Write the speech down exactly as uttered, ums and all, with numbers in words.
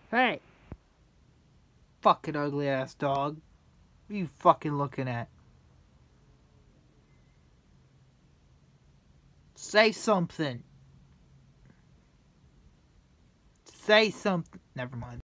Hey! Fucking ugly ass dog. What are you fucking looking at? Say something. Say something. Never mind.